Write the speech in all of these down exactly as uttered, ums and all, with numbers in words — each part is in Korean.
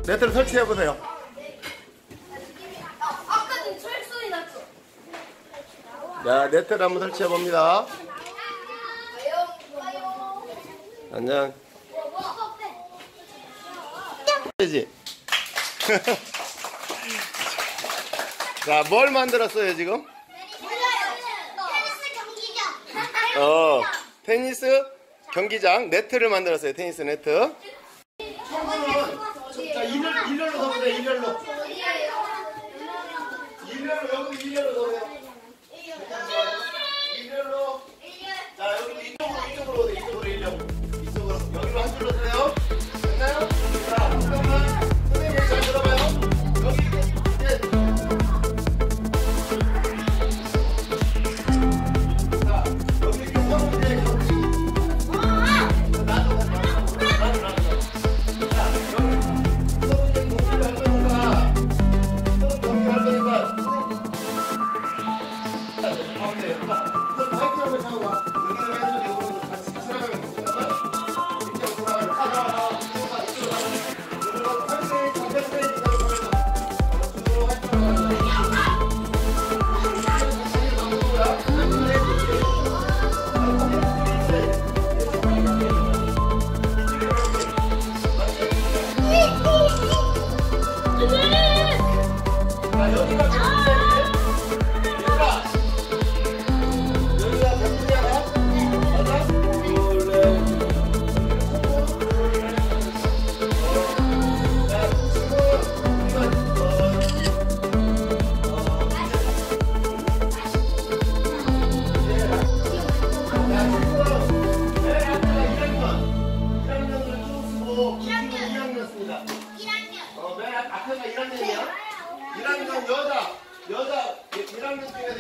네트를 설치해보세요. 아까는 철소리 났어. 자, 네트를 한번 설치해봅니다. 안녕. 해야지. 자, 뭘 만들었어요, 지금? 테니스 경기장. 어, 테니스 경기장 네트를 만들었어요. 테니스 네트. 자, 일렬, 일렬로 서보세요. 일렬로. 일렬로, 여기 일렬로 서보세요. 일렬로. 자, 여기 이쪽으로, 이쪽으로 오세요. 이쪽으로 일렬. 이쪽으로. 여기로 한 줄로 서세요. 됐나요? 자, 잠깐만. 선생님 잘 들어봐요. 여기 이제. 자, 여기 이렇게 서면 이제. 나도, 나도, 나도, 나도. 자, 여기 서면 이제 공부를 할 거니까. 서면 경기를 할 거니까. 자, 가운데. 자, 그럼 마이크 한번 잡고 와. 여기는 왼손, 여기는 같이 살아가면 되잖아. 이렇게 돌아가면 다 나와. 이쪽으로 가, 이쪽으로 가. 이쪽으로 가. 한 대, 한 대, 이쪽으로 가면서. 이쪽으로 할 거야. 자, 여기가 몇 분이야? 여기가. 여기가 몇 분이야? 맞아? 둘, 넷. 자, 친구, 이거, 어, 어, 앞에가 일 학년이야. 일 학년 여자, 여자, 일 학년 중에서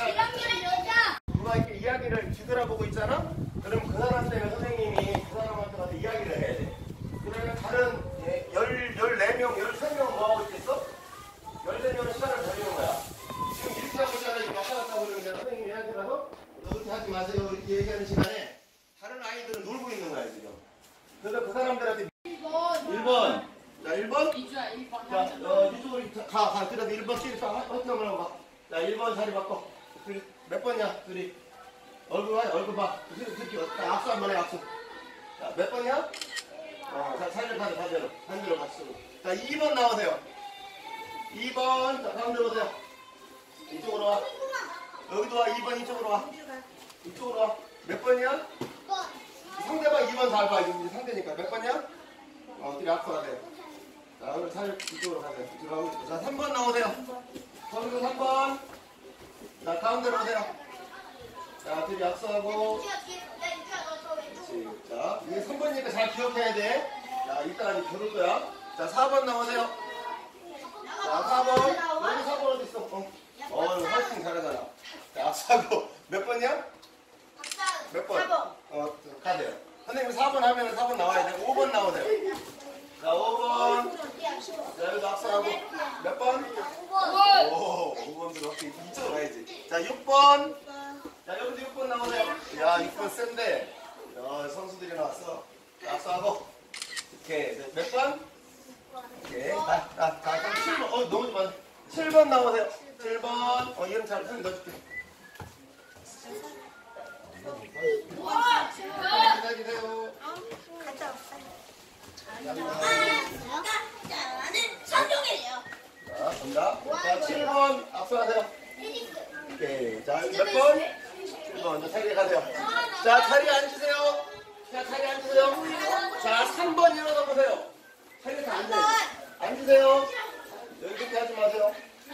여자가 누가 이렇게 이야기를 뒤돌아보고 있잖아? 그럼 그 사람 때문에 선생님이 그 사람한테 가서 이야기를 해야 돼. 그러면 다른 예, 열, 열네 명, 열세 명 뭐 하고 있겠어? 열세 명은 시간을 버리는 거야. 지금 이렇게 하고 있잖아. 이렇게 왔다 갔다 그러는데 선생님이 이야기라서 그렇게 하지 마세요. 이렇게 얘기하는 시간에 다른 아이들은 놀고 있는 거야, 지금. 그래서 그 사람들한테 일 번. 자, 일 번. 자, 어, 이쪽으로 가, 가. 그래도 일 번 찌르, 화이팅 한번 하고 가. 자, 일 번 자리 바꿔. 둘이, 몇 번이야, 둘이? 얼굴 봐, 얼굴 봐. 그렇게, 악수 한 번 해, 악수. 자, 몇 번이야? 어, 자, 살려, 가자, 반대로. 반대로 같이 쓰고. 자, 이 번 나오세요. 이 번. 자, 가운데로 오세요. 이쪽으로 와. 여기도 와, 이 번 이쪽으로 와. 이쪽으로 와. 몇 번이야? 상대방 이 번 잘 봐. 이제 상대니까. 몇 번이야? 어, 둘이 악수가 돼요. 자, 오늘 살 이쪽으로 가세요. 이쪽으로 하고 있고. 자, 삼 번 나오세요. 거기서 삼 번. 자, 가운데로 오세요. 자, 둘이 악수하고. 그렇지. 자, 이게 삼 번이니까 잘 기억해야 돼. 자, 이따가 이제 겨룰 거야. 자, 사 번 나오세요. 자, 사 번. 여기 사 번 어디 있어? 어, 어 이거 훨씬 잘하잖아. 자, 악수하고. 몇 번이야? 몇 번? 사 번. 어, 가세요. 선생님 사 번 하면 사 번 나와야 돼. 오 번 나오세요. 자, 오 번. 자, 여기도 악수하고. 몇 번? 오, 오 번 들어. 이쪽으로 가야지. 자, 육 번. 자, 여기도 육 번 나오세요. 야, 육 번 센데. 야, 선수들이 나왔어. 자, 악수하고. 오케이. 몇 번? 오케이. 가, 가, 가. 그럼 칠 번. 어, 너무 좋아. 칠 번 나오세요. 칠 번. 어, 이름 잘, 선생님 넣어줄게. 기다리세요. 갔다 왔어요. 나는 성종이에요. 자, 간다. 자, 칠 번 앞서가세요. 오케이. 자, 몇 번? 칠 번. 자, 자리에 가세요. 자, 자리에 앉으세요. 자, 자리에 앉으세요. 자, 삼 번 일어나 보세요. 자리에 다 앉아요. 앉으세요. 여기 그렇게 하지 마세요.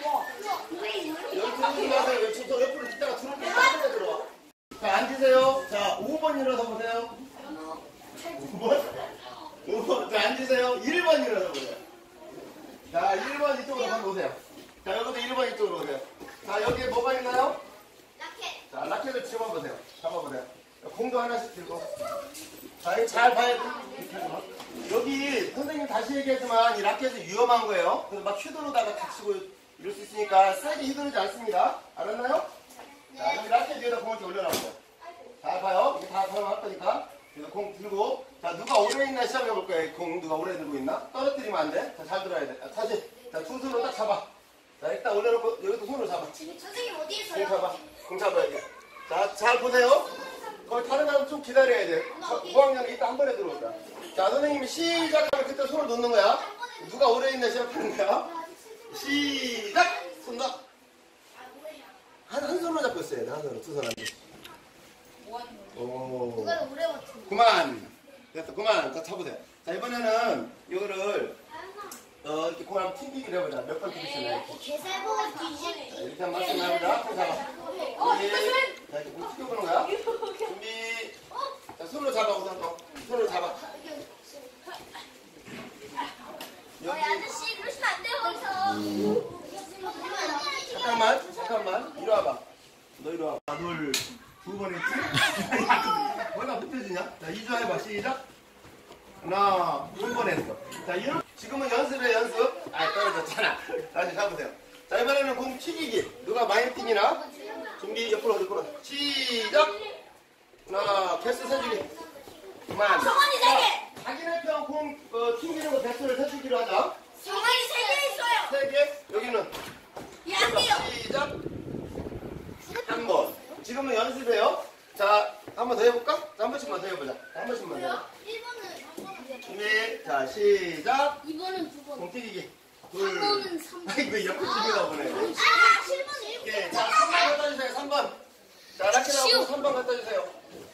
여기 들어오지 마세요. 여기 저 옆으로 있다가 들어올 때 딴데 들어와. 자, 앉으세요. 자, 오 번 일어서 보세요. 오 번? 오 번. 자, 앉으세요. 일 번 일어서 보세요. 자, 일 번 이쪽으로 한번 오세요. 자, 여기도 일 번 이쪽으로 오세요. 자, 여기에 뭐가 있나요? 라켓. 자, 라켓을 집어보세요. 잡아보세요. 공도 하나씩 들고. 자, 이거 잘 봐야 돼. 여기 선생님 다시 얘기하지만 이 라켓이 위험한 거예요. 그래서 막 휘두르다가 다치고 이럴 수 있으니까 세게 휘두르지 않습니다. 알았나요? 자, 여기 라켓 위에다 공을 올려놨어요. 잘 봐요. 이게 다 사용할 거니까. 그래서 공 들고, 자, 누가 오래 있나 시작해볼 거야. 공 누가 오래 들고 있나? 떨어뜨리면 안 돼. 자, 잘 들어야 돼. 아, 다시. 자, 두 손으로 딱 잡아. 자, 일단 올려놓고, 여기도 손으로 잡아. 선생님 어디 공 있어요? 잡아. 공 잡아야 돼. 자, 잘 보세요. 거기 다른 사람 좀 기다려야 돼. 고학년이 이따 한 번에 들어온다. 자, 선생님이 시작하면 그때 손을 놓는 거야. 누가 오래 있나 시작하는 거야. 시작! 손 놔. 한, 한 손으로 잡고 있어야 돼. 한 손으로. 두 손 안 돼. 오. 누가 더 오래 버티는 그만. 됐어. 그만. 자, 잡으세요. 자, 이번에는 이거를, 어, 이렇게 공 한번 튕기기를 해보자. 몇 번 튕길 수 있나, 이렇게. 개살보 뒤집. 자, 이렇게 한번 말씀해보자. 손 잡아. 준비. 자, 이렇게 공 튕겨보는 거야. 준비. 자, 손으로 잡아. 우선 또. 손으로 잡아. 여기. 아저씨 그러시면 안 돼요 거기서. 잠깐만. 잠깐만. 이리 와봐. 너 이리 와봐. 하나, 둘, 두 번 했지? 뭐가 붙여지냐? 자, 이조 해봐. 시작. 하나, 두 번 했어. 자, 이런, 지금은 연습해, 연습. 아, 떨어졌잖아. 다시 잡으세요. 자, 이번에는 공 튀기기. 누가 많이 튀기나? 준비, 옆으로, 옆으로. 시작! 하나, 개수 세주기. 그만. 정원이 세 개. 자기네 편 공, 어, 튕기는 거 개수를 세주기로 하자. 정원이 세 개 있어요. 세 개, 여기는. 안 돼요. 시작! 한 번. 지금은 연습해요. 자, 한 번 더 해볼까? 자, 한 번씩만 더 해보자. 한 번씩만 더 해보자. 일 번은 준비, 자, 시작! 이 번은 두 번. 공 튀기기. 둘. 삼 번은 삼 번. 아, 이거 옆에 튀기다 보네. 아, 칠 번은 일곱 예, 자, 삼 번 갖다 주세요, 삼 번. 자, 라켓하고 삼 번 갖다 주세요.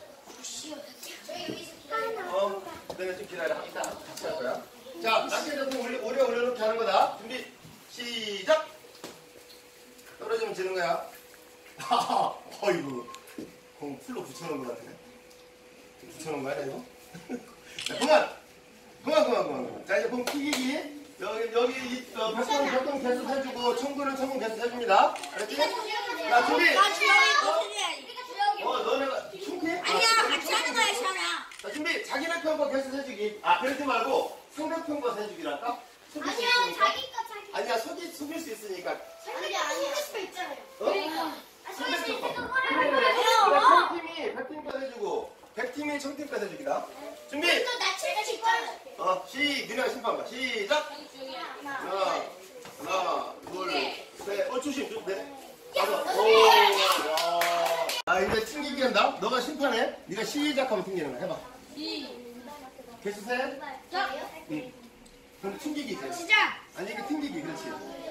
어, 내가 좀 기다려. 이따 같이 할 거야. 자, 라켓하고 오래, 오래 올려놓게 하는 거다. 준비, 시작! 떨어지면 지는 거야. 어이구. 공 풀로 붙여놓은 것 같아. 붙여놓은 거야, 이거? 자, 그만! 그만, 그만, 그만. 자, 이제 공 튀기기. 여기, 여기, 이, 어, 백동, 백동 개수 해주고, 청구는 청구 개수 해줍니다. 알았지? 자, 준비! 나 주영이 어, 너네가 충분히? 아니야, 같이 하는 거야, 시원아. 자, 준비. 자기네 편거 개수 해주기. 아, 그러지 말고 상대편 거 해주기랄까? 속일 수 아니야, 있으니까. 자기 거 자기. 아니야, 속일, 속일 수 있으니까. 아니야, 아니야. 수도 있잖아요. 어? 아, 소리 수 있는 거 그래, 그래. 뭐라고 백팀이 백팀 거 해주고, 백팀이 청팀 거 해주기다. 준비! 또나 칠십 있잖아. 어, 시, 니네가 심판 봐. 시작! 하나, 하나, 둘, 셋. 어, 조심, 조심. 넷. 다섯. 오, 와. 아, 이제 튕기기 한다. 너가 심판해. 네가 시작하면 튕기는 거야. 해봐. 개수 셋. 응. 그럼 튕기기. 돼. 시작. 아니, 이게 튕기기. 그렇지.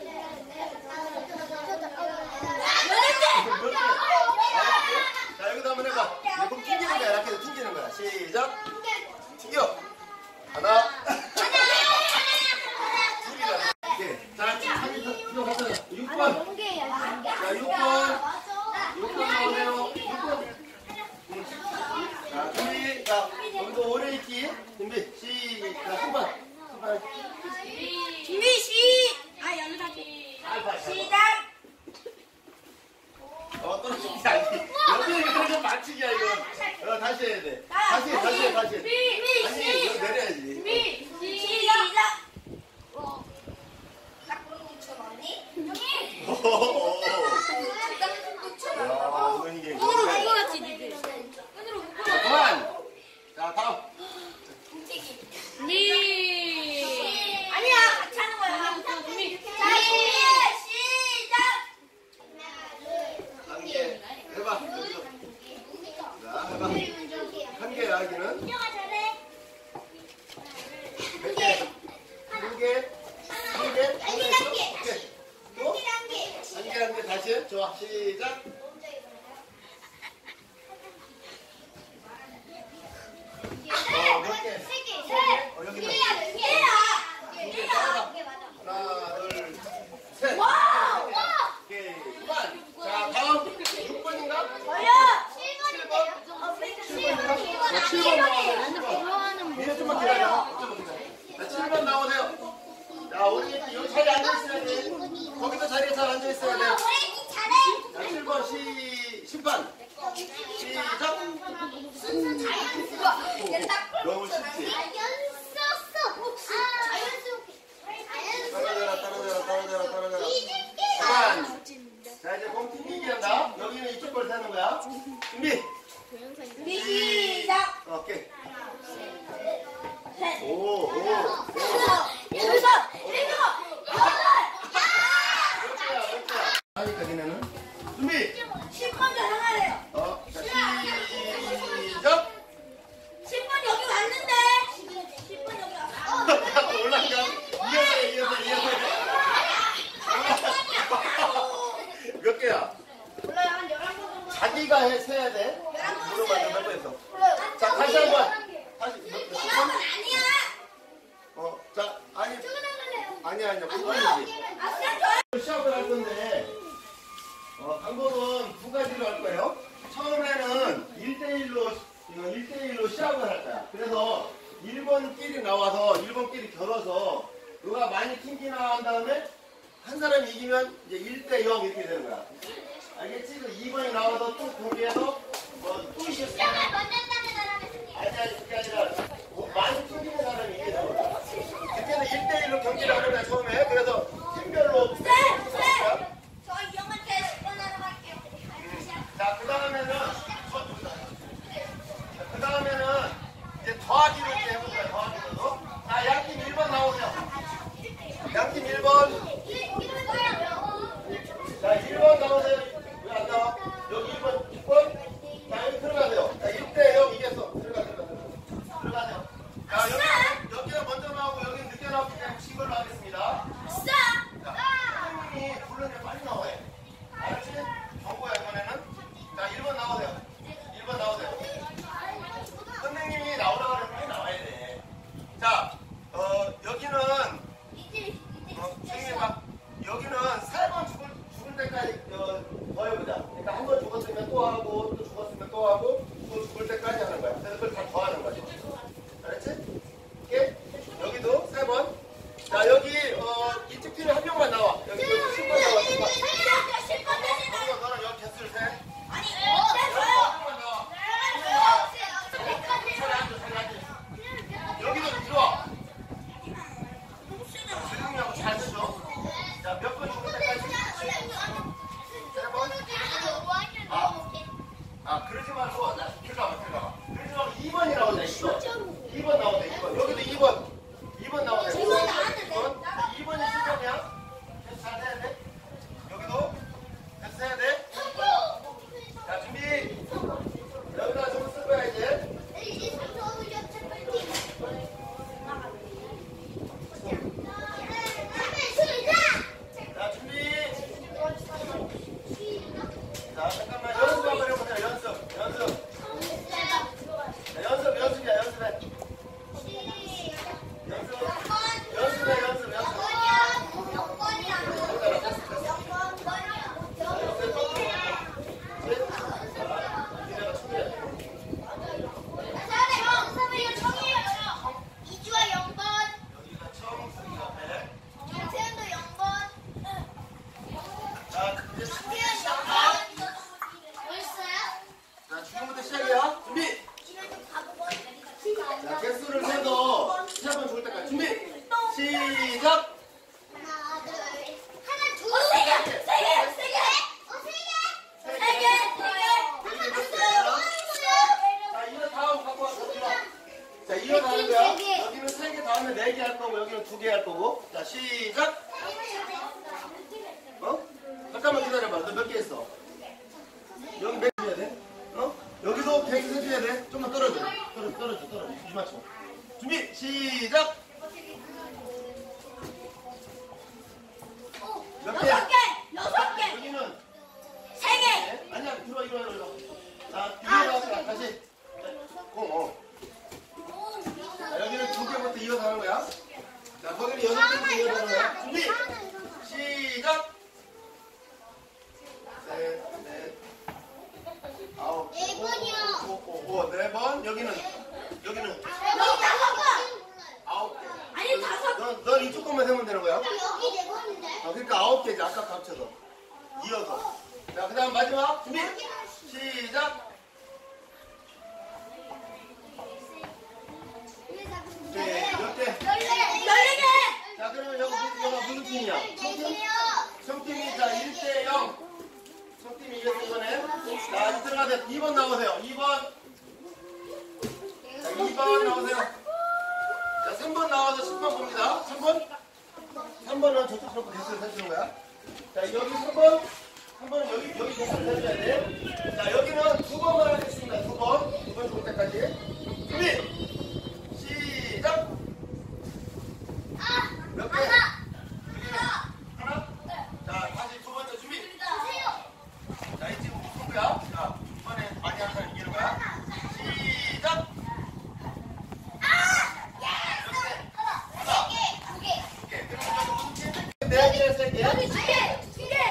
여덟 몇 개? 자, 여기도 한번 해봐. 이거 그럼 튕기는 거야. 이렇게 해서 튕기는 거야. 시작. 튕겨. 하나. 둘이다. 오케이. 자, 자기 표 갖다 줘. 육 번. 자, 육 번. 육 번 나오세요. 육 번. 응. 자, 준비. 자, 여기도 오래 있기. 준비. 시작. 한번. 한번. 준비 시. 아 연락하기. 시작. 어, 떨어지기 아니. 여기 그래서 맞추기야, 이거. 어, 다시 해야 돼. 다시 해, 다시 해, 다시 해. 준비 아니, 시. 이거 내려야지. 준비 시작. 어. 딱 쳐 언니. 형님. 오호호. 딱 야, 이건 이게. 끈으로 묶어 같이 니들. 끈으로 묶어. 그만! 자, 다음. 움직이. 니. 아니야, 같이 하는 거야. 준비. 자, 준비 시작. 한 개. 해봐. 자, 해봐. 한 개, 여기는. 민영아 잘해. 몇 개? 두 개? 한 개? 한 개, 한 개. 오케이. 또? 한 개. 한 개, 한 개. 다시 해. 좋아. 시작. 어, 몇 개? 세 개. 어, 여기는. 네 개야. 네 개. 개야. 하나, 둘, 셋. 와! 오케이. 그만. 자, 다음. 육 번인가? 뭐야? 칠 번인데요? 어, 칠 번인가? 자, 칠 번 나오세요. 칠 번. 니네 좀만 기다려. 좀만 기다려. 자, 칠 번 나오세요. 자, 우리 여기 자리에 앉아있어야 돼. 거기도 자리에 잘 앉아있어야 돼. 잘해. 자, 칠 번 시 오, 오, 오. 여섯, 일곱, 여덟. 어때야, 어때야. 하니까 니네는 준비. 십 번 더 나가래요. 어, 자, 시작. 십 번 여기 왔는데. 십 번 여기 왔어. 올라가. 이어서 해, 이어서 해, 이어서 해. 몇 개야? 몰라요. 한 열한 번 정도. 자기가 해, 세야 돼. 물어봐, 몇 번 했어? 자, 다시 한 번. 다시, 몇, 몇 열한 번 번? 아니야. 어, 자, 아니, 나갈래요. 아니야, 아니야. 그거이지. 아, 쌤 저요. 시합을 할 건데, 어, 방법은 두 가지로 할 거예요. 처음에는 일 대일로, 이거 일 대일로 시합을 할 거야. 그래서 일 번끼리 나와서 일 번끼리 겨뤄서 누가 많이 튕기 나간 다음에 한 사람이 이기면 이제 일 대 영 이렇게 되는 거야. 알겠지? 그 이 번이 나와서 또 경기해서 뭐또 시합. 시작을 먼저 따는 사람이 아니, 아니, 그게 아니라 뭐 많이 튕기는 사람이 이기게 되는 거야. 그때는 일 대일로 경기를 하는 거야, 처음에. 그래서 팀별로. 쌤, 쌤. 저 형한테 십 번 하러 갈게요. 자, 그 다음에는, 그 다음에는 이제 더하기로 이제 해볼 거야, 더하기로. 자, 양팀 일 번 나오세요. 양팀 일 번. 자, 일 번 나오세요. 왜 안 나와? 여기 일 번, 육 번. 자, 여기 들어가세요. 자, 일 대 영 이겼어. 들어가, 들어가, 들어가. 들어가세요. 자, 여기, 여기가 먼저 나오고, 여기는 늦게 나오기 때문에 신걸로 하겠습니다. 자, 선생님이 부르면 빨리 나와요. 알았지? 정보야, 이번에는. 자, 일 번 나오세요. 일 번 나오세요. 선생님이 나오라고 하면 빨리 나와야 돼. 자, 어, 여기는, 어, 선생님 봐. 여기는 세 번 죽을, 죽을 때까지, 어, 더 해보자. 그러니까 한 번 죽었으면 또 하고, 또 죽었으면 또 하고, 또 죽을 때까지 하는 거야. 그래서 그걸 다 더 하는 거지. 알았지? 오케이? 여기도 세 번. 자, 여기, 어, 이쪽 팀에 한 명만 나와. 여기, 여기 십 번 나와, 십 번. 십 번 대신 너는, 너는 여기 개수를 세. 아니, 쌤 한 저요. 명만 나와. 저요. 자리 앉아, 자리 앉아. 여기도 이리 와. 조용히 하고 잘 드셔. 자, 몇 번 죽을 때까지? 세 번? 아, 그러지 말고, 나, 들어가봐, 들어가봐. 그러지 말고 이 번이라고 돼, 이 번. 이 번 나오네, 이 번. 여기도 이 번. 이 번 나오네. 이 번 나왔는데. 이 번. 이 번이 실점이야. 계속 잘 해야 돼. 여기도 계속 해야 돼. 자, 준비. 여기다 좀 쓸 거야, 이제. 자, 준비. 자, 잠깐만. 연습 한번 해보세요, 연습. 연습. 자, 연습, 연습이야, 연습해. 연습. 연습해, 연습, 연습. 니네가 준비해. 여기가 청, 쓰기 앞에. 자, 이제 준비 시작해. 자, 지금부터 시작이야. 준비. 자, 개수를 세도 세 번 죽을 때까지. 준비. 시작. 자, 이거 다음 갖고 와서 들어. 자, 이거 다 하는 거야. 여기는 세 개 다음에 네 개 할 거고, 여기는 두 개 할 거고. 자, 시작. 어? 잠깐만 기다려봐. 너 몇 개 했어? 여기 몇 개 해야 돼? 어? 여기도 계속 해줘야 돼. 좀만 떨어져. 떨어져, 떨어져, 떨어져. 이 맞춰. 준비, 시작. 몇 개? 여섯 개, 여섯 개, 여기는 세 개. 네. 아니야, 들어, 이거, 이거, 이거. 자, 뒤에 나왔어. 다시. 공, 어. 자, 여기는 두 개부터 이어서 하는 거야. 자, 거기는 여섯 개부터 이어서 하는 거야. 준비, 시작. 셋, 넷, 아홉, 네 번이요. 오, 오, 오, 오, 네 번. 여기는, 여기는 여기 다섯 번. 아홉 개. 아니 다섯. 넌, 넌 이쪽 것만 세면 되는 거야. 여기 네 번인데. 어, 그러니까 아홉 개지. 아까 합쳐서. 이어서. 자, 그 다음 마지막. 준비. 시작. 네, 몇 개? 열네 개. 자, 그러면 여기, 여기가 무슨 팀이야? 청팀? 청팀이, 자, 일 대 영. 청팀이 이겼어, 이번에. 자, 이제 들어가세요. 이 번 나오세요. 이 번. 자, 이 번 나오세요. 자, 자, 삼 번 나와서 십 번 봅니다. 삼 번. 삼 번은 저쪽 놓고 개수를 해주는 거야. 자, 여기 삼 번. 삼 번은 여기, 여기 개수를 해줘야 돼. 자, 여기는 두 번만 하겠습니다. 두 번. 두 번 줄 때까지. 준비. 시작. 몇 개? 하나. 하나? 자, 다시 두 번째 준비. 자, 이 지금 무슨 거야? 자, 이번에 많이 하는 사람 이기는 거야. 시작. 네 개, 세 개. 여기 두 개, 두 개.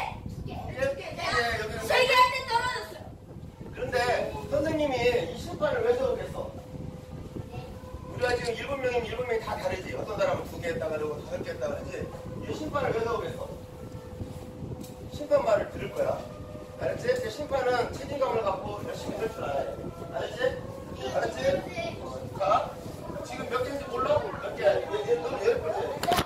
세 개한테 떨어졌어요. 그런데 선생님이 이 심판을 왜 적었겠어? 우리가 지금 일곱 명이면 일곱 명이 다 다르지. 어떤 사람은 두 개 했다 그러고 다섯 개 했다 그러지. 이 심판을 왜 적었겠어? 심판 말을 들을 거야. 알았지? 그 심판은 책임감을 갖고 열심히 할 줄 알아야 돼. 알았지? 알았지? 자, 지금 몇 개인지 몰라? 몇 개야? 얘, 얘, 너는 열 번째.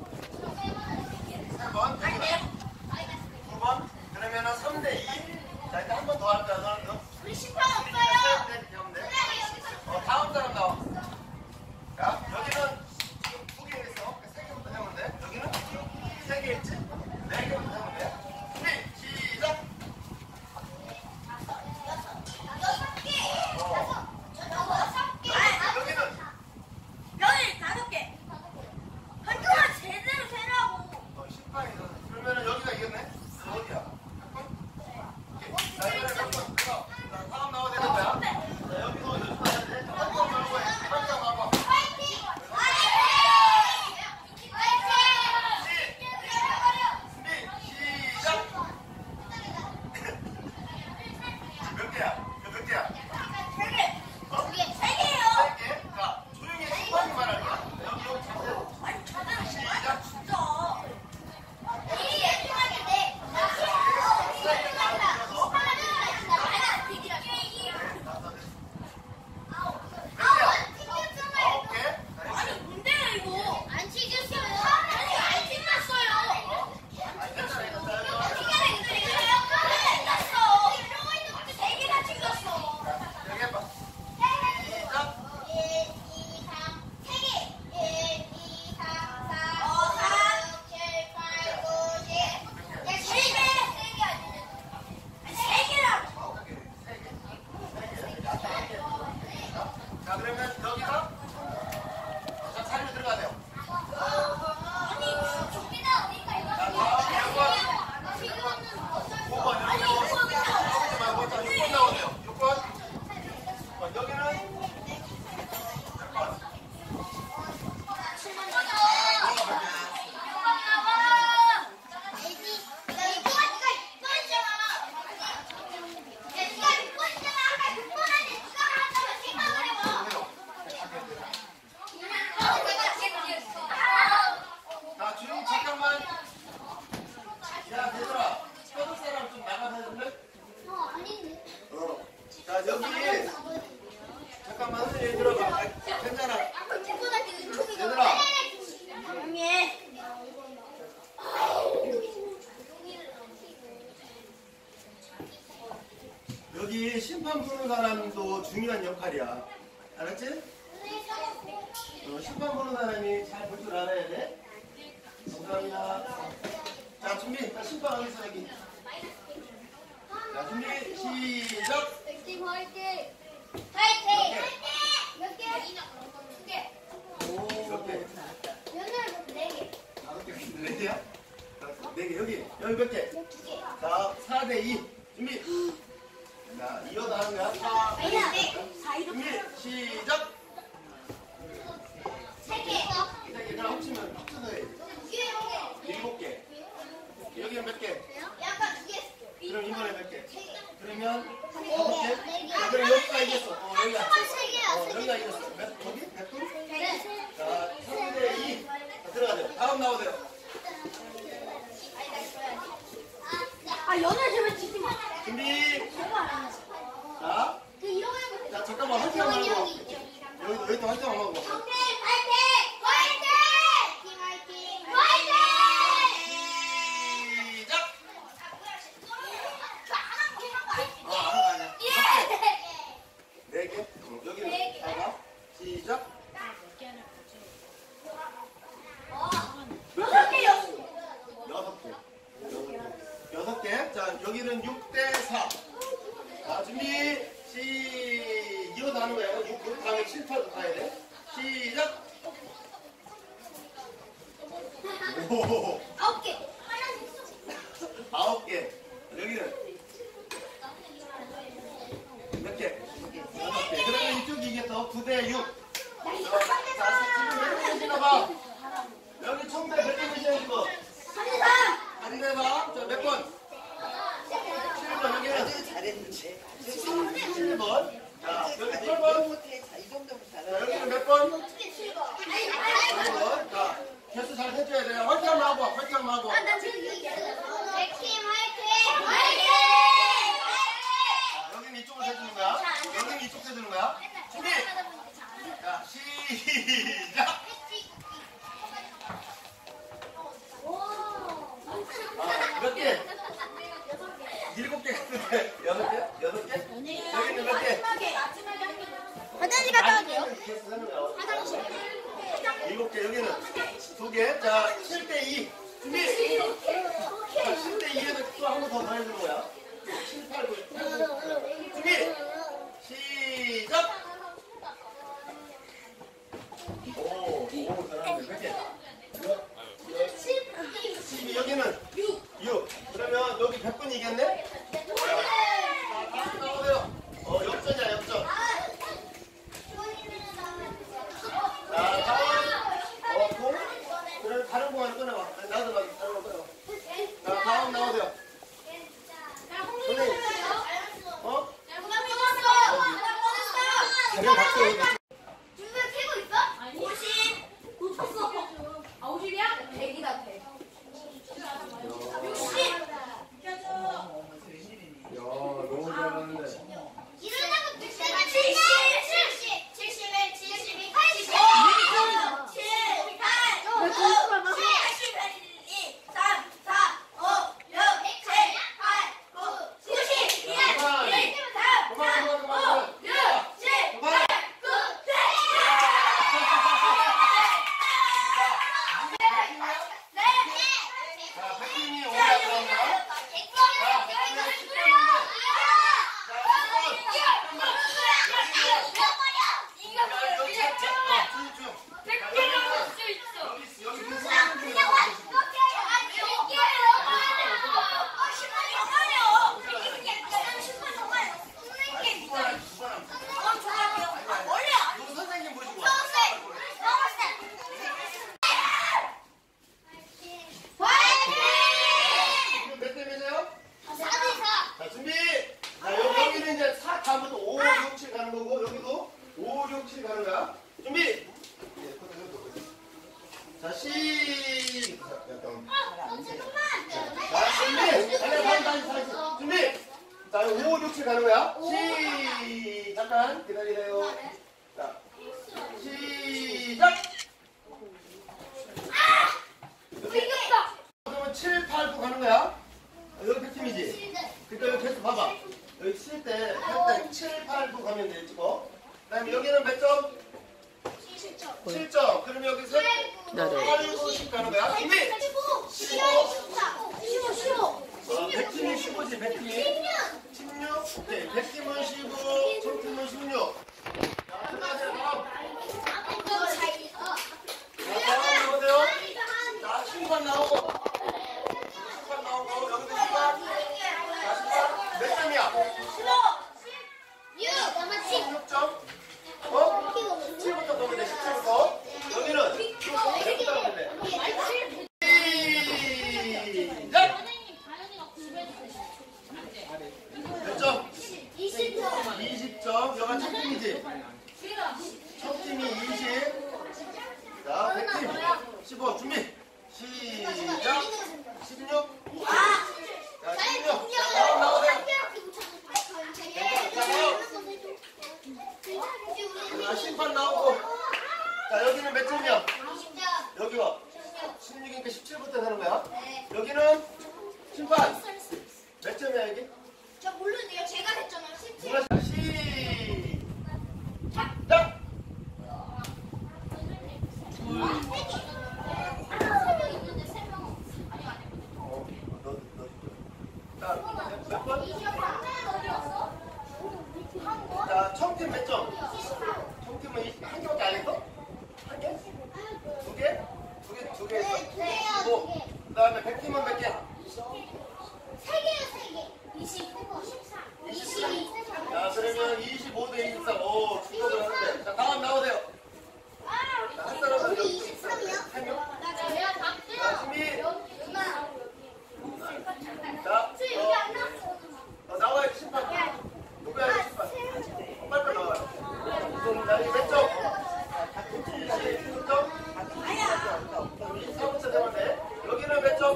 세 번, 두 번, 그러면은 삼 대 이. 자, 일단 한 번 더 할까? 너는 너? 우리 심판 없어요. 세 대 하면 돼. 어, 다음 사람 나와. 자, 여기는 지금 두 개 했어. 세 개부터 하면 돼. 여기는 세 개 했지? 네 개부터 하면 돼. 준비, 시작. 여기는 여기 다섯 개. 한동안 제대로 세라고. 어, 심판이 있어. 그러면은 여기가 이겼네? 여기 어디야? 오케이. 자, 이번에 몇 번? 자, 다음 나와야 되는 거야. 자, 여기서 연습해야 돼. 한 번 말고 해. 한 번 말고. 시작! 몇 개야? 몇 개야? 세 개. 어? 세 개요. 세 개? 자, 조용히 해. 심판이 말할 거야. 여기, 여기 자세로. 아니 제대로 시작! 진짜. 이 예술하게 돼. 아홉 개? 아니 뭔데요 이거? 안 튀겼어요. 아니 안 튀겼어요. 아니, 괜찮아, 괜찮아. 세 개나 튀겼어. 여기 해봐. 시작! 아홉 개. 세 개. 세 개. 자, 그러면 여기서 자, 자리로 들어가야 돼요. 자, 다음 육 번. 오 번. 여기 나오고. 여기 말고 자, 육 번 나오네요. 육 번. 어, 여기는 몇 번? 자, 조용히 잠깐만. 야, 얘들아. 펴줄 사람 좀 나가서 해줄래? 어. 자, 여기. 잠깐만, 선생님 들어봐. 아, 괜찮아. 얘들아. 여기 심판 보는 사람도 중요한 역할이야. 알았지? 어, 심판 보는 사람이 잘 볼 줄 알아야 돼. 감사합니다. 자, 준비. 자, 심판 어디서 여기. 자, 준비. 시작. 오, 몇 개? 다섯 개. 네 개야? 네 개. 여기. 여기 몇 개? 자, 사 대 이. 준비. 자, 이어서 하는 거야. 사, 준비. 시작. 일단 얘들아 합치면 합쳐서 해. 일곱 개. 여기는 몇 개? 그럼 이번에 몇 개? 그러면 다섯 개? 자, 그럼 여기가 이겼어. 어, 여기가. 어, 여기가 이겼어. 몇, 거기? 몇 분? 자, 삼 대 이. 자, 들어가세요. 다음 나오세요. 아 연애 제발 지지 마. 준비. 제발 안 해. 자, 자, 잠깐만. 한 시간 말고. 여기도, 여기도 한 시간 말고. 시작. 어, 아니야, 아니야. 네 개? 어, 여기는. 자, 시작. 여기는 육 대 사. 자, 준비. 시, 이어서 하는 거야. 육, 육 다음에 칠, 팔도 가야 돼. 시작. 오, 아홉 개. 아홉 개. 여기는 몇 개? 여섯 개. 그러면 이쪽이 이겼어. 구 대 육. 자, 지금 몇 개 되시나 봐. 여기 총대 몇 개 되시나 지금? 한 대 봐. 자, 몇 번? 칠 번. 여기는 잘했는데. 칠 번. 자, 여기 팔 번. 못해. 자, 이 정도면 자, 잘하네. 여기는 몇 번? 칠 번. 자, 개수 잘 해줘야 돼요. 화이팅 한번 하고, 화이팅 한번 하고. 여기는 이쪽으로 해주는 거야. 여기는 이쪽으로 해주는 거야. 준비. 자, 시작. 아, 몇 개? 일곱 개 같은데. 여섯 개? 여섯 개? 여기는 몇 개? 화장실 갔다 올게요. 개수 세는 거야. 일곱 개. 여기는 두 개. 자, 칠 대 이. 준비. 자, 칠 대 이에서 또 한 번 더 더해주는 거야. 칠, 팔, 구. 준비. 시작. 오, 오, 잘하는데. 몇 개? 십이. 여기는 육. 그러면 여기 백 분이 이겼네? 자, 다시 나오세요. 어, 역전이야, 역전. 자, 다음. 어, 공. 그럼 다른 공 하나 끊어봐. 아니, 나도 나도 다른 거 끊어봐. 자, 다음 나오세요. 선생님. 어? 자료 갖고 여기. 야, 너무 잘하는데. 그만, 그만, 그만, 그만. 그만. 자, 백팀이 오래 들어간다. 누구 선생님 모시고 와. 지금 몇 대 몇이에요? 자, 준비! 자, 여기, 여기는 이제 사 다음부터 오, 육, 칠 가는 거고, 여기도 오, 육, 칠 가는 거야. 준비! 자, 시. 약간. 자, 준비! 다시, 다시, 다시, 다시. 준비! 자, 오, 육, 칠 가는 거야. 시. 잠깐 기다리세요. 자, 시작! 그러면 칠, 팔, 구 가는 거야. 여기 몇 팀이지? 그러니까 여기 계속 봐봐. 여기 칠 때, 할 때 칠, 팔, 구 가면 돼, 찍어. 그 다음에 여기는 몇 점? 칠 점. 그러면 여기 셋, 팔, 구, 십 가는 거야. 준비! 어, 백 팀이 십오지, 백 팀이. 십육. 오케이. 백 팀은 십오, 천 팀은 십육. 자, 들어가세요, 다음. 자, 다음 나오세요. 자, 신발 나오고. 신발 나오고, 여기도 신발. 자, 신발. 몇 점이야? 십육 점. 어? 칠부터 보면 돼, 십칠부터. 여기는 몇부터 보면 돼? 시작! 몇 점? 이십 점. 여가 첫 팀이지? 첫 팀이 이십. 자, 백 팀. 십오. 준비. 시작. 십육. 자, 십육. 자, 다음 나오세요. 자, 심판 나오고. 자, 여기는 몇 점이야? 여기 와. 십육이니까 십칠부터 하는 거야. 여기는 심판. 몇 점이야, 여기? 저 모르는데요. 제가 했잖아요. 십칠. 누가 시작! 어, 너, 너. 자, 몇 번? 다음에 백 팀은 몇 개? 세 개요, 세 개. 이십오, 이십삼, 이십이. 자, 그러면 이십오 대 이십삼. 오, 축구를 하는데. 자, 다음 나오세요. 자, 한 사람은 우리 여기 이십삼이요? 한 명. 나요, 박수요. 자, 준비. 엄마. 자, 저 여기 안 나왔어. 어, 어, 나와요, 심판. 누구야, 이 심판? 빨리 나와요. 자, 이몇 점? 이십육 점? 이십삼 점 되는데. 여기는 몇 점?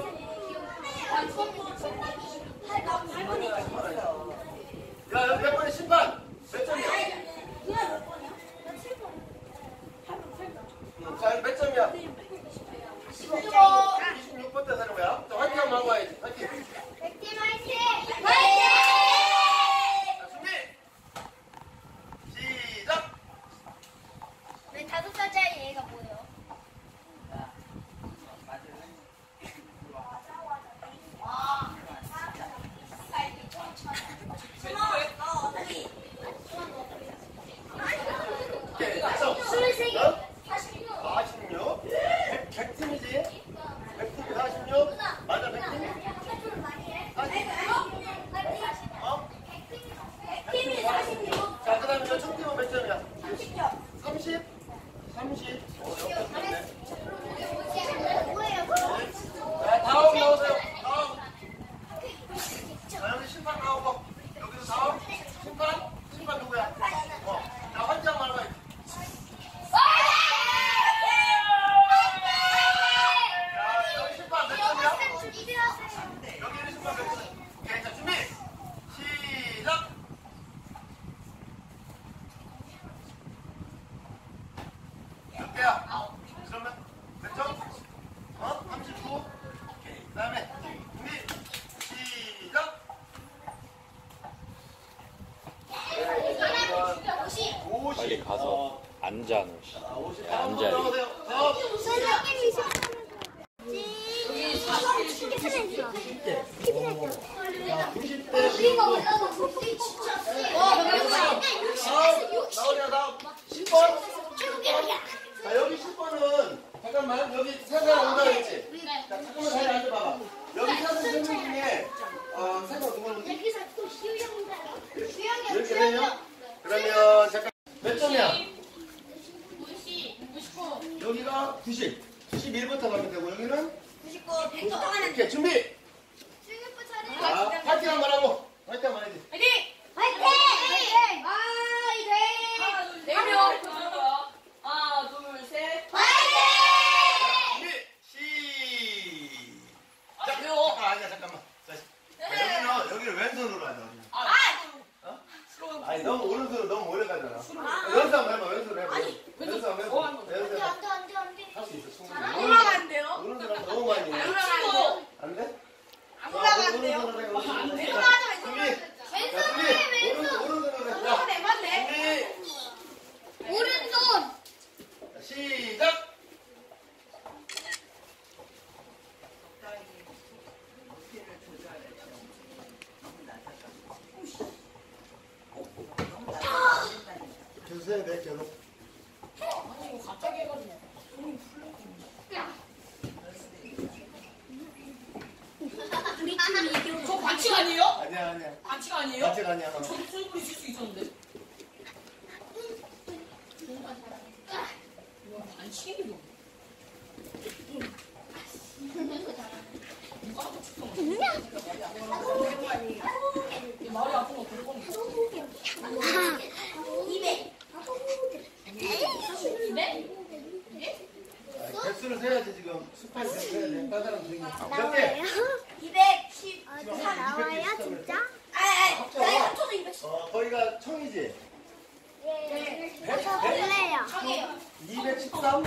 야, 여기 몇 번의 심판? 몇 점이야? 응, 자, 여기 몇 점이야? 이십육 번 때 사는 거야. 자, 화이팅 한번 하고 와야지. 화이팅. 백팀 화이팅! 화이팅! 자, 준비. 시작. 왜 다섯 살짜리 얘가 보여? 오케이, 됐어. 스물세 개. 어? 사십육. 사십육. 백 팀이지? 백 팀이 사십육. 맞아, 백 팀? 어? 백팀이 사십육. 자, 그 다음에 총 팀은 몇 점이야? 삼십 점. 삼십? 삼십. 어, 옆에 있네. 뭐예요? 자, 다음 나오세요. 다음. 자, 여기 심판 나오고. 여기서 다음. 심판? 심판 누구야? 어. 자, 환장 말고. 자, 여기 심판 몇 점이야? 여기는 심판 몇 점? 오케이, 자, 준비. 시작. 몇 개야? 그러면 몇 점? 어? 삼십구? 오케이. 그 다음에 준비. 시작. 오십. 빨리 가서 앉아 너. 씨. 아, 오십. 야, 다음 앉아야 돼. 나오세요. 다음. 구십 대 십구. 다음. 나오냐, 다음. 십 번. 자, 여기 십 번은 잠깐만, 여기 세 사람 온다 그랬지? 자, 잠깐만 자리 앉아봐봐. 여기 세 사람 세 명 중에 어, 세 명 누구는 이렇게 되면 그러면 잠깐 몇 점이야? 여기가 구십, 구십일부터 가면 되고 여기는 이렇게 준비. 자, 파이팅 한번 하고 파이팅 한번 해야지. 준비. 시작. 잠깐 아니야 잠깐만. 자, 여기는 여기를 왼손으로 하자. 어? 아니 너무 오른손으로 너무 오래 가잖아. 연습 한번 해봐. 연습 해봐. 연습 한번 해봐. 연습 해봐. 할 수 있어 충분히. 오른손 하면 너무 많이 해. 안 돼? 아무나 안 돼요. 오른손으로 해. 오른손으로 해. 왼손 자, 하자, 준비. 왼손. 자, 준비. 오른손 오른손으로 해. 자, 준비. 오른손. 자, 시작. 주세요, 네, 계속. 저 반칙 아니에요? 아니야, 아니야. 반칙 아니에요? 반칙 아니야. 저 승부 있을 수 있었는데. 이거 반칙이죠. 누가 하고 축성? 얘 말이 아픈 거 그럴 거니까. 이백. 이백? 개수를 세야지 지금. 스파이 개수 세야 돼. 다른 사람 중에. 몇 개? 이백십. 나와요, 진짜? 아, 아, 나이 합쳐서 이백십. 어, 거기가 청이지? 예. 백? 청이에요. 이백십삼?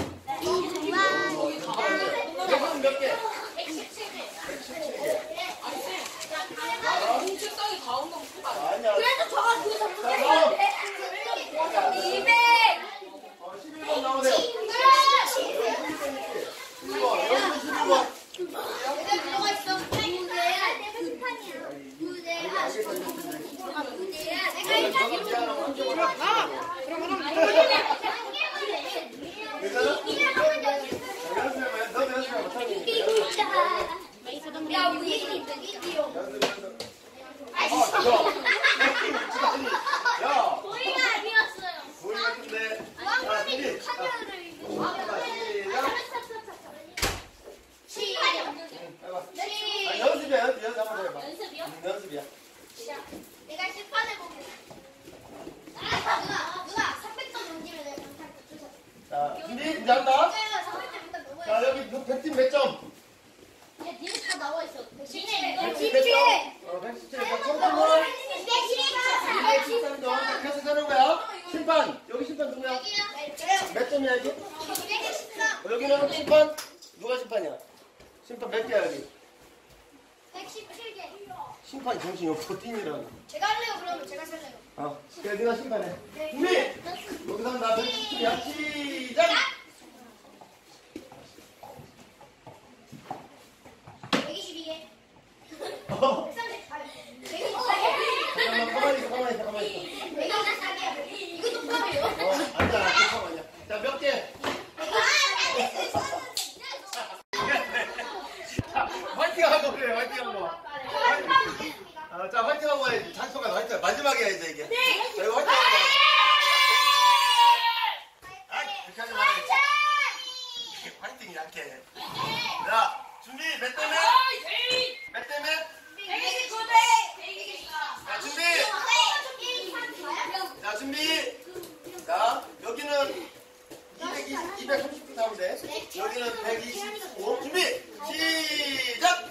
개수는 몇 개? 백십칠 개. 백십칠 개. 아니, 쌤. 아, 공책상에 다 온다고 그거 아니야? 아니야. 그래도 저가 그거 자, 점수 다음. 이백. 어, 십일 번 나오세요. 그래. 십일 번. 여기도 십일 번. 내가 들어가 있어. 무대야. 내 불판이야. 무대야. 무대야. 내가 일단 저거 미안하고 한쪽으로 가. 괜찮아? 이게 하면 여기 연습해봐. 너도 연습해봐. 점, 백 팀 몇 점? 야, 니네 다 나와 있어. 백십칠. 백 팀 몇 점? 어, 백십칠. 청점을 이백십삼 점. 자, 계속 하는 거야. 심판. 여기 심판 누구야? 몇 점이야, 여기? 어, 여기는 심판? 누가 심판이야? 심판 몇 개야, 여기? 백십칠 개. 심판이 정신이 없어, 뛰니라고. 제가 할래요, 그러면 제가 살래요. 어, 그래, 네가 심판해. 준비! 여기서 나 백십칠이야. 시작! 백이십이 개. 어, 백이십사 개. 잠깐만, 가만히 있어, 가만히 있어, 가만히 있어. 백이십사 개. 이거 똑바로요. 어, 앉아, 잠깐만요. 자, 몇 개? 자, 화이팅 하고 그래, 화이팅 하고. 아, 자, 화이팅 하고 해야지. 장소가 화이팅. 마지막에 해야지, 이게. 자, 이거 화이팅 하고. 아, 그렇게 하지 말아야지. 화이팅이 약해. 자, 준비, 몇 대면? 몇 대면? 자, 준비! 자, 준비! 자, 여기는 이백이십, 이백삼십 분 하면 돼. 여기는 백이십오. 준비! 시작!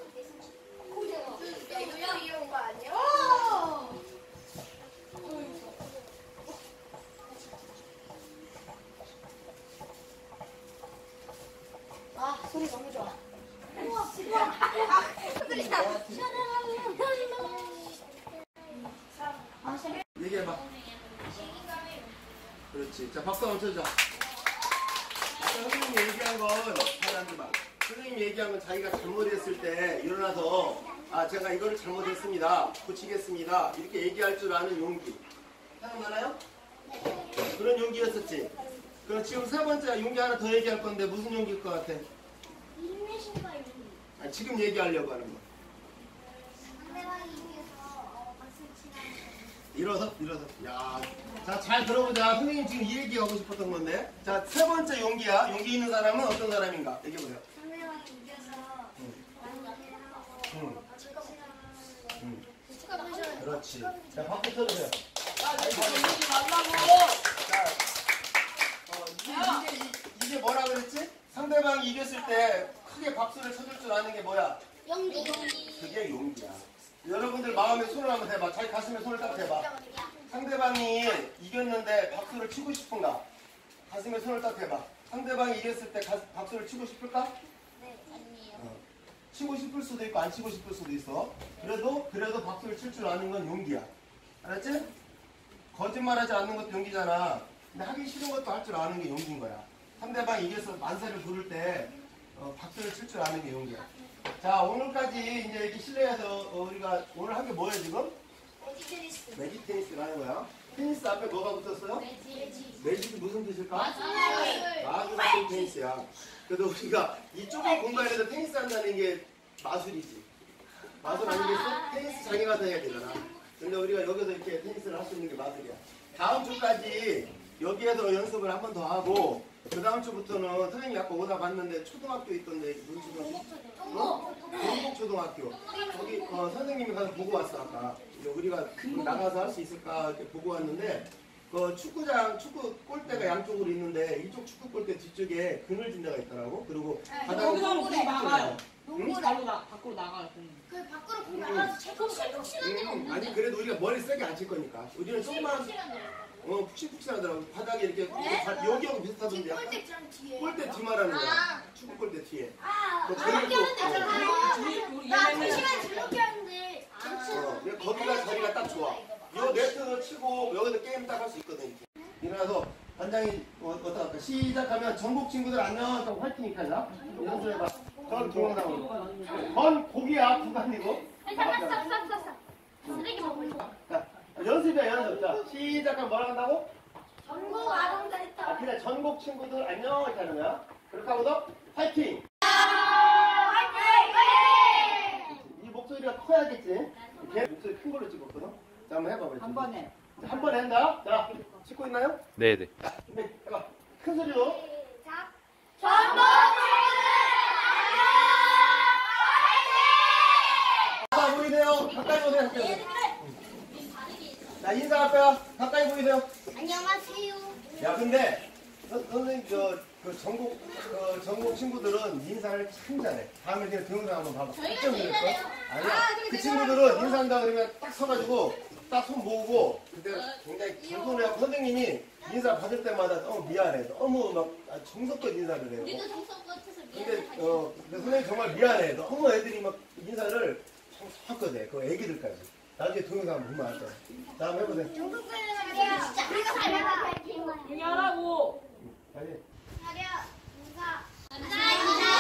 아, 소리 너무 좋아. 얘기해봐. 그렇지. 자, 박수 한번 쳐줘. 아까 선생님이 얘기한 건, 하지 마. 선생님이 얘기한 건 자기가 잘못했을 때 일어나서, 아, 제가 이거를 잘못했습니다. 고치겠습니다. 이렇게 얘기할 줄 아는 용기. 생각나나요? 그런 용기였었지. 그럼 지금 세 번째 용기 하나 더 얘기할 건데 무슨 용기일 것 같아? 인내심과 용기. 아, 지금 얘기하려고 하는 거. 상대방이 이기면서 박수 치라는 거. 일어서, 일어서. 야, 자, 잘 들어보자. 선생님 지금 이 얘기하고 싶었던 건데. 자, 세 번째 용기야. 용기 있는 사람은 어떤 사람인가? 얘기해보세요. 상대방이 이겨서 만족해 하고 응. 응. 축하하셔야 돼요. 그렇지. 자, 박수 쳐주세요. 야, 너 이러지 말라고. 자, 어, 이게, 이게, 이- 이게 뭐라 그랬지? 상대방이 이겼을 때 크게 박수를 쳐줄 줄 아는 게 뭐야? 용기. 그게 용기야. 여러분들 마음에 손을 한번 대봐. 자기 가슴에 손을 딱 대봐. 상대방이 이겼는데 박수를 치고 싶은가? 가슴에 손을 딱 대봐. 상대방이 이겼을 때 가, 박수를 치고 싶을까? 네, 아니에요. 어. 치고 싶을 수도 있고 안 치고 싶을 수도 있어. 그래도 그래도 박수를 칠 줄 아는 건 용기야. 알았지? 거짓말하지 않는 것도 용기잖아. 근데 하기 싫은 것도 할 줄 아는 게 용기인 거야. 상대방이 이겨서 만세를 부를 때 어, 박수를 칠 줄 아는 게 용기야. 자, 오늘까지 이제 이렇게 실내에서 어, 우리가 오늘 한 게 뭐예요 지금? 매직 테니스. 매직 테니스를 하는 거야. 테니스 앞에 뭐가 붙었어요? 매직. 매직이 무슨 뜻일까? 마술. 마술 같은 테니스야. 그래도 우리가 이 좁은 공간에서 테니스 한다는 게 마술이지. 마술 아니겠어? 테니스 장에 가서 해야 되잖아. 근데 우리가 여기서 이렇게 테니스를 할 수 있는 게 마술이야. 다음 주까지 여기에서 연습을 한 번 더 하고 그 다음 주부터는 선생님이 아까 오다 봤는데 초등학교 있던데 무슨 초등학교? 어? 동국초등학교. 거기 어, 선생님이 가서 보고 왔어 아까. 이제 우리가 나가서 할 수 있을까 이렇게 보고 왔는데 그 축구장 축구 골대가 양쪽으로 있는데 이쪽 축구 골대 뒤쪽에 그늘진 데가 있더라고. 그리고 바닥에 거기서 우리 나가요. 응? 바로 나 밖으로 나가요. 그 밖으로 공 나가서 제거 푹 치는 데가 음, 없는데. 아니 그래도 우리가 머리 세게 안 칠 거니까. 우리는 조그만 어 푹신푹신하더라고. 바닥에 이렇게 바- 여기하고 비슷하던데 약간. 골대처럼 뒤에. 골대 뒤 말하는 거야. 아. 축구 골대 뒤에. 아, 그 저렇게 저기 하는데 또- 잖아 우리 우리 나 얘네는 두 시간 저렇게 하는데. 어, 근데 거기가 자리가 딱 좋아. 요 네트도 치고 여기서 게임 딱 할 수 있거든. 이렇게. 일어나서 반장이 어, 어떻게 할까? 시작하면 전국 친구들 안녕 하고 화이팅 이렇게 하자. 연습해봐. 전 동영상으로. 건 고기야 부관이고. 쓰레기 먹고 있어. 자, 연습이야 연습. 자, 시작하면 뭐라 한다고? 전국 아동자 아, 했다. 그냥 전국 친구들 안녕 이렇게 하는 거야. 그렇게 하고서 화이팅! 이 목소리가 커야겠지? 걔 목소리 큰 걸로 찍었거든? 자, 한번 해봐. 한 번에. 자, 한 번에 한다. 자, 찍고 있나요? 네네. 자, 준비, 해봐. 큰 소리로. 시작. 전국 가까이 보이세요? 가까이 보세요. 자, 인사할 거야. 가까이 보이세요? 안녕하세요. 야, 근데, 선- 선생님, 저, 그 전국 그 전국 친구들은 인사를 참 잘해. 다음에 그냥 동영상 한번 봐봐. 저희가 깜짝 놀랄 제일 걸? 잘해요. 아니야. 아, 그래, 그 내가 친구들은 알았어. 인사한다 그러면 딱 서가지고 딱 손 모으고 그때 굉장히 겸손해하고 선생님이 인사 받을 때마다 너무 미안해. 너무 막 아, 정성껏 인사를 해요. 우리도 정성 같아서 근데 미안해. 어 근데 선생님 정말 미안해. 너무 애들이 막 인사를 정성껏 해. 그 애기들까지. 나중에 동영상 한번 보면 알 거야. 다음 해보세요. 진짜 우리가 잘해야 중요하라고. 빨리. 잘해. 인사. 감사합니다.